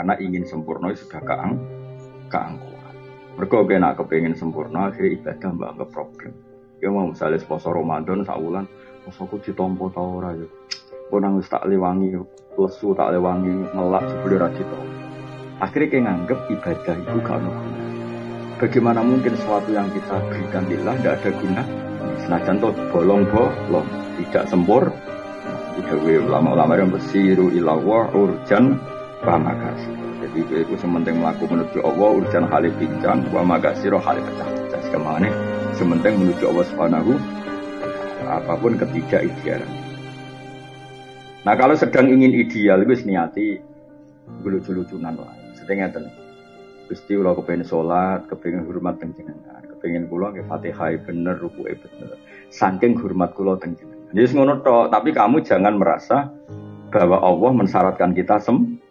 karena ingin sempurna sudah keangkuhan. Mergo kena kepengin sempurna akhirnya ibadah mbak anggap problem. Ya mau misalnya poso Ramadan sak wulan, posoku ditampa ta ora ya. Nang wis tak lewangi lesu tak lewangi ngelak jebule ra ditampa. Akhirnya kayak nganggep ibadah itu gak ada guna. Bagaimana mungkin sesuatu yang kita berikan lillah tidak ada guna? Senajan toh bolong-bolong, tidak sempur. Udah ulama-ulama yang bersiru ilawah urjan wa makasih. Jadi itu sementing melaku menuju Allah urjan halih pincang wa makasih roh halih pecah-pecah. Kemana? Sementing menuju Allah subhanahu apapun ketidak idealan. Nah kalau sedang ingin ideal itu niati lucu-lucunan lah. Setengah ten. Gusti kula kepengin salat, kepengin hormat teng jenengan, kepengin kula nggih Fatihah bener, rukuke bener. Saking hormat kula teng jenengan. Jadi ngono tok, tapi kamu jangan merasa bahwa Allah mensyaratkan kita